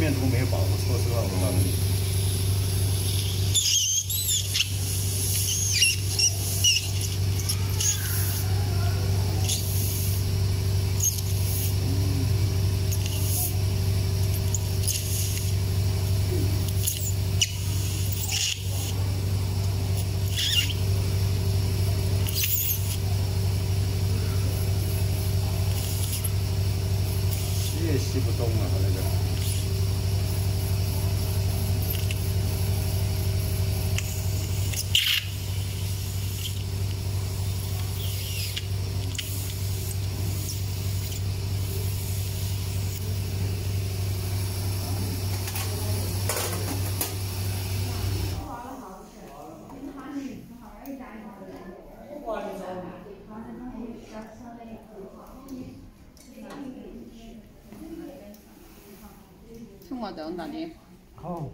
面都没有保护，说实话，我告诉你。吸也吸不动啊，它那个。 听我等打的。 好。